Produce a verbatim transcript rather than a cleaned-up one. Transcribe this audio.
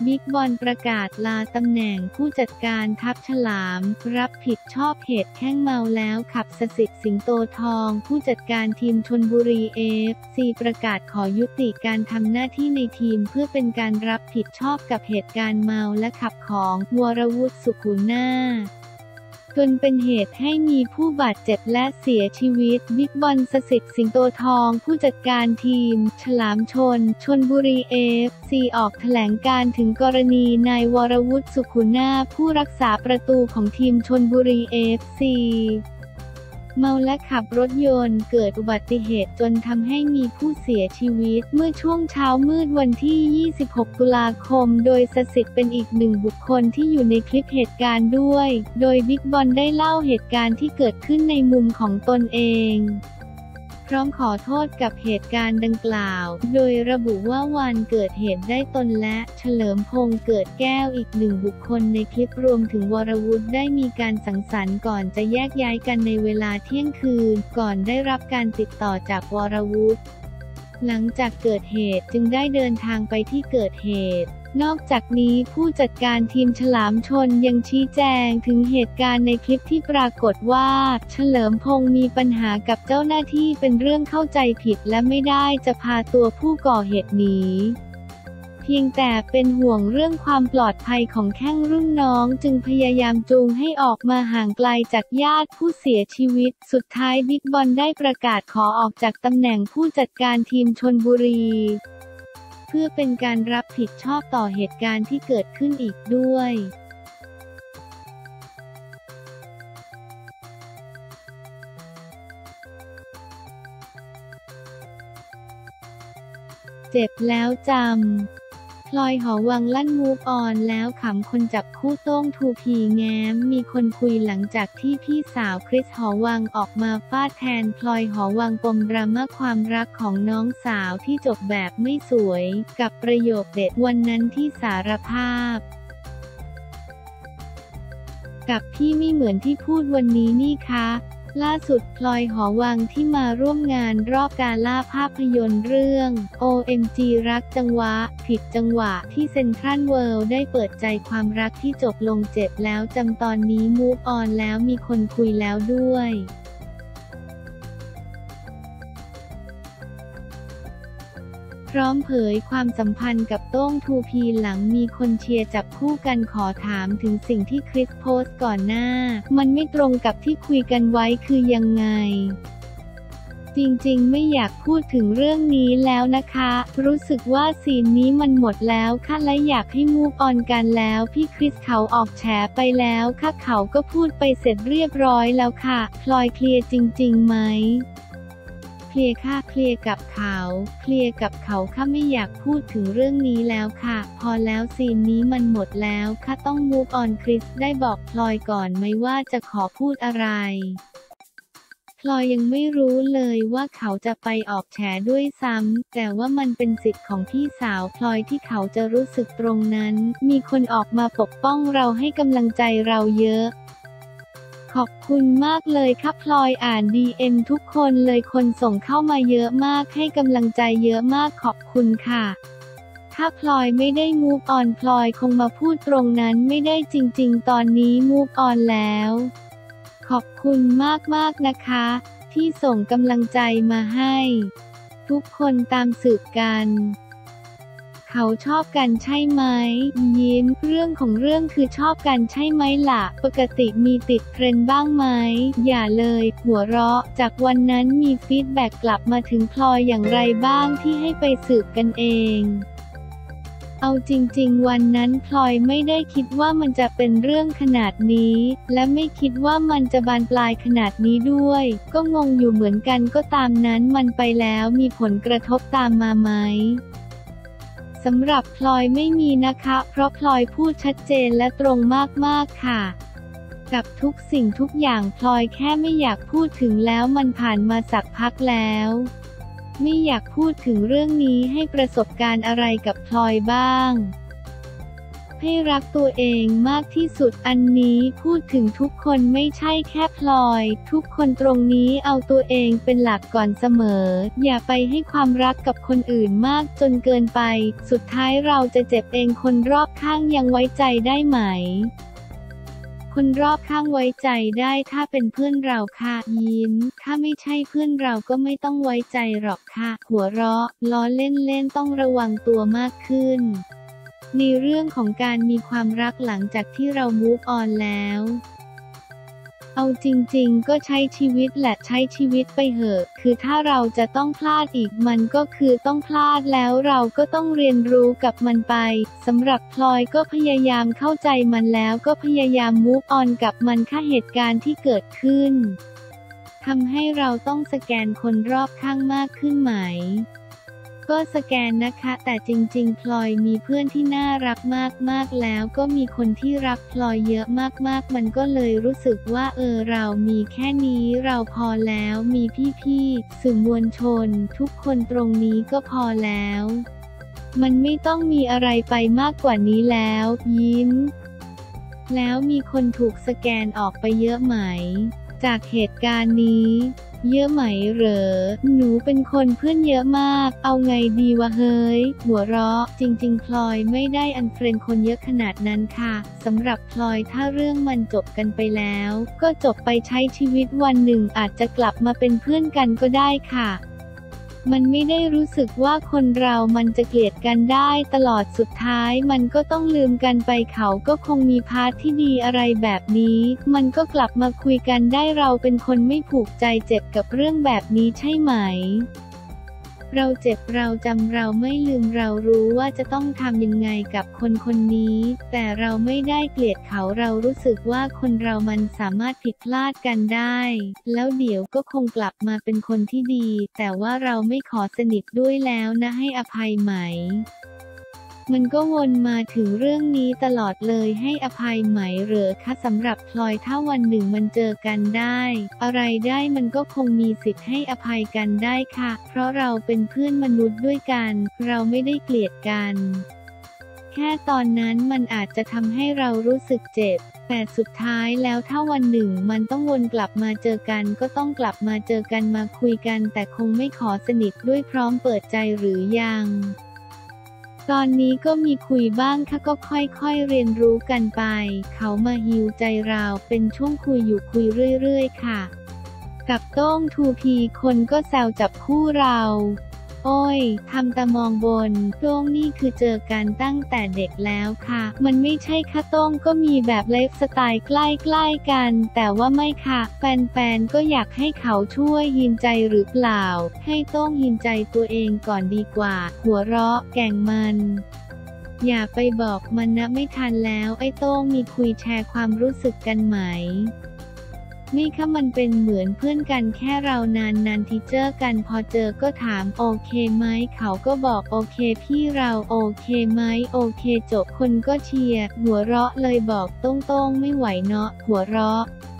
บิ๊กบอลประกาศลาตำแหน่งผู้จัดการทัพฉลามรับผิดชอบเหตุแข้งเมาแล้วขับสสิทธิ์สิงโตทองผู้จัดการทีมชลบุรี เอฟ ซี ประกาศขอยุติการทำหน้าที่ในทีมเพื่อเป็นการรับผิดชอบกับเหตุการณ์เมาและขับของวรวุฒิ สุขุนาถจนเป็นเหตุให้มีผู้บาดเจ็บและเสียชีวิตบิ๊กบอล สสิทธิ์สิงโตทองผู้จัดการทีมฉลามชลชลบุรี เอฟ ซี ออกแถลงการณ์ถึงกรณีนายวรวุฒิ สุขุนาถผู้รักษาประตูของทีมชลบุรี เอฟ ซีเมาและขับรถยนต์เกิดอุบัติเหตุจนทำให้มีผู้เสียชีวิตเมื่อช่วงเช้ามืดวันที่ ยี่สิบหก ตุลาคมโดยสสิทธิ์เป็นอีกหนึ่งบุคคลที่อยู่ในคลิปเหตุการณ์ด้วยโดยบิ๊กบอลได้เล่าเหตุการณ์ที่เกิดขึ้นในมุมของตนเองพร้อมขอโทษกับเหตุการณ์ดังกล่าวโดยระบุว่าวันเกิดเหตุได้ตนและเฉลิมพงษ์เกิดแก้วอีกหนึ่งบุคคลในคลิปรวมถึงวรวุฒิได้มีการสังสรรค์ก่อนจะแยกย้ายกันในเวลาเที่ยงคืนก่อนได้รับการติดต่อจากวรวุฒิหลังจากเกิดเหตุจึงได้เดินทางไปที่เกิดเหตุนอกจากนี้ผู้จัดการทีมฉลามชลยังชี้แจงถึงเหตุการณ์ในคลิปที่ปรากฏว่าเฉลิมพงษ์มีปัญหากับเจ้าหน้าที่เป็นเรื่องเข้าใจผิดและไม่ได้จะพาตัวผู้ก่อเหตุหนีเพียงแต่เป็นห่วงเรื่องความปลอดภัยของแข้งรุ่นน้องจึงพยายามจูงให้ออกมาห่างไกลจากญาติผู้เสียชีวิตสุดท้ายบิ๊กบอลได้ประกาศขอออกจากตำแหน่งผู้จัดการทีมชลบุรีเพื่อเป็นการรับผิดชอบต่อเหตุการณ์ที่เกิดขึ้นอีกด้วยเจ็บแล้วจำพลอยหอวังลั่นมูฟออนแล้วขำคนจับคู่โต้งทูพีแง้มมีคนคุยหลังจากที่พี่สาวคริสหอวังออกมาฟาดแทนพลอยหอวังปมดราม่าความรักของน้องสาวที่จบแบบไม่สวยกับประโยคเด็ดวันนั้นที่สารภาพกับพี่ไม่เหมือนที่พูดวันนี้นี่คะล่าสุดพลอยหอวังที่มาร่วมงานรอบกาล่าภาพยนตร์เรื่อง โอ เอ็ม จี รักจังหวะผิดจังหวะที่เซ็นทรัลเวิลด์ได้เปิดใจความรักที่จบลงเจ็บแล้วจำตอนนี้มูฟออนแล้วมีคนคุยแล้วด้วยพร้อมเผยความสัมพันธ์กับโต้งทูพีหลังมีคนเชียร์จับคู่กันขอถามถึงสิ่งที่คริสโพสต์ก่อนหน้ามันไม่ตรงกับที่คุยกันไว้คือยังไงจริงๆไม่อยากพูดถึงเรื่องนี้แล้วนะคะรู้สึกว่าซีนนี้มันหมดแล้วค่ะและอยากให้มูฟออนกันแล้วพี่คริสเขาออกแฉไปแล้วค่ะเขาก็พูดไปเสร็จเรียบร้อยแล้วค่ะพลอยเคลียร์จริงๆไหมเคลียร์ค่ะเคลียร์กับเขาเคลียร์กับเขาค่ะไม่อยากพูดถึงเรื่องนี้แล้วค่ะพอแล้วซีนนี้มันหมดแล้วค่ะต้องมูฟออนคริสได้บอกพลอยก่อนไหมว่าจะขอพูดอะไรพลอยยังไม่รู้เลยว่าเขาจะไปออกแฉด้วยซ้ำแต่ว่ามันเป็นสิทธิ์ของพี่สาวพลอยที่เขาจะรู้สึกตรงนั้นมีคนออกมาปกป้องเราให้กำลังใจเราเยอะขอบคุณมากเลยครับพลอยอ่าน ดี เอ็ม ทุกคนเลยคนส่งเข้ามาเยอะมากให้กำลังใจเยอะมากขอบคุณค่ะถ้าพลอยไม่ได้มูฟออนพลอยคงมาพูดตรงนั้นไม่ได้จริงๆตอนนี้มูฟออนแล้วขอบคุณมากๆนะคะที่ส่งกำลังใจมาให้ทุกคนตามสืบกันเขาชอบกันใช่ไหมยิ้มเรื่องของเรื่องคือชอบกันใช่ไหมล่ะปกติมีติดเทรนด์บ้างไหมอย่าเลยหัวเราะจากวันนั้นมีฟีดแบ็กกลับมาถึงพลอยอย่างไรบ้างที่ให้ไปสืบกันเองเอาจริงๆวันนั้นพลอยไม่ได้คิดว่ามันจะเป็นเรื่องขนาดนี้และไม่คิดว่ามันจะบานปลายขนาดนี้ด้วยก็งงอยู่เหมือนกันก็ตามนั้นมันไปแล้วมีผลกระทบตามมาไหมสำหรับพลอยไม่มีนะคะเพราะพลอยพูดชัดเจนและตรงมากๆค่ะกับทุกสิ่งทุกอย่างพลอยแค่ไม่อยากพูดถึงแล้วมันผ่านมาสักพักแล้วไม่อยากพูดถึงเรื่องนี้ให้ประสบการณ์อะไรกับพลอยบ้างให้รักตัวเองมากที่สุดอันนี้พูดถึงทุกคนไม่ใช่แค่พลอยทุกคนตรงนี้เอาตัวเองเป็นหลักก่อนเสมออย่าไปให้ความรักกับคนอื่นมากจนเกินไปสุดท้ายเราจะเจ็บเองคนรอบข้างยังไว้ใจได้ไหมคนรอบข้างไว้ใจได้ถ้าเป็นเพื่อนเราค่ะยิ้มถ้าไม่ใช่เพื่อนเราก็ไม่ต้องไว้ใจหรอกค่ะหัวเราะล้อเล่นๆต้องระวังตัวมากขึ้นในเรื่องของการมีความรักหลังจากที่เรา มูฟ ออน แล้วเอาจริงๆก็ใช้ชีวิตแหละใช้ชีวิตไปเหอะคือถ้าเราจะต้องพลาดอีกมันก็คือต้องพลาดแล้วเราก็ต้องเรียนรู้กับมันไปสำหรับพลอยก็พยายามเข้าใจมันแล้วก็พยายาม มูฟ ออน กับมันค่ะเหตุการณ์ที่เกิดขึ้นทำให้เราต้องสแกนคนรอบข้างมากขึ้นไหมก็สแกนนะคะแต่จริงๆพลอยมีเพื่อนที่น่ารักมากๆแล้วก็มีคนที่รักพลอยเยอะมากๆมันก็เลยรู้สึกว่าเออเรามีแค่นี้เราพอแล้วมีพี่ๆสื่อมวลชนทุกคนตรงนี้ก็พอแล้วมันไม่ต้องมีอะไรไปมากกว่านี้แล้วยิ้มแล้วมีคนถูกสแกนออกไปเยอะไหมจากเหตุการณ์นี้เยอะไหมเหรอหนูเป็นคนเพื่อนเยอะมากเอาไงดีวะเฮ้ยหัวเราะจริงๆพลอยไม่ได้อันเฟรนด์คนเยอะขนาดนั้นค่ะสำหรับพลอยถ้าเรื่องมันจบกันไปแล้วก็จบไปใช้ชีวิตวันหนึ่งอาจจะกลับมาเป็นเพื่อนกันก็ได้ค่ะมันไม่ได้รู้สึกว่าคนเรามันจะเกลียดกันได้ตลอดสุดท้ายมันก็ต้องลืมกันไปเขาก็คงมีพาร์ทที่ดีอะไรแบบนี้มันก็กลับมาคุยกันได้เราเป็นคนไม่ผูกใจเจ็บกับเรื่องแบบนี้ใช่ไหมเราเจ็บเราจำเราไม่ลืมเรารู้ว่าจะต้องทำยังไงกับคนคนนี้แต่เราไม่ได้เกลียดเขาเรารู้สึกว่าคนเรามันสามารถผิดพลาดกันได้แล้วเดี๋ยวก็คงกลับมาเป็นคนที่ดีแต่ว่าเราไม่ขอสนิทด้วยแล้วนะให้อภัยไหมมันก็วนมาถึงเรื่องนี้ตลอดเลยให้อภัยไหมเหรอคะสำหรับพลอยถ้าวันหนึ่งมันเจอกันได้อะไรได้มันก็คงมีสิทธิ์ให้อภัยกันได้ค่ะเพราะเราเป็นเพื่อนมนุษย์ด้วยกันเราไม่ได้เกลียดกันแค่ตอนนั้นมันอาจจะทำให้เรารู้สึกเจ็บแต่สุดท้ายแล้วถ้าวันหนึ่งมันต้องวนกลับมาเจอกันก็ต้องกลับมาเจอกันมาคุยกันแต่คงไม่ขอสนิทด้วยพร้อมเปิดใจหรือยังตอนนี้ก็มีคุยบ้างค่ะก็ค่อยๆเรียนรู้กันไปเขามาฮีลใจเราเป็นช่วงคุยอยู่คุยเรื่อยๆค่ะกับโต้ง ทู พี คนก็แซวจับคู่เราโอ้ยทำตามองบนโต้งนี่คือเจอกันตั้งแต่เด็กแล้วค่ะมันไม่ใช่ค่ะโต้งก็มีแบบไลฟ์สไตล์ใกล้ๆกันแต่ว่าไม่ค่ะแฟนๆก็อยากให้เขาช่วยฮีลใจหรือเปล่าให้โต้งฮีลใจตัวเองก่อนดีกว่าหัวเราะแก่งมันอย่าไปบอกมันนะไม่ทันแล้วไอ้โต้งมีคุยแชร์ความรู้สึกกันไหมไม่ค่ะมันเป็นเหมือนเพื่อนกันแค่เรานานนานทีเจอกันพอเจอก็ถามโอเคไหมเขาก็บอกโอเคพี่เราโอเคไหมโอเคจบคนก็เชียร์หัวเราะเลยบอกโต้งๆไม่ไหวเนาะหัวเราะ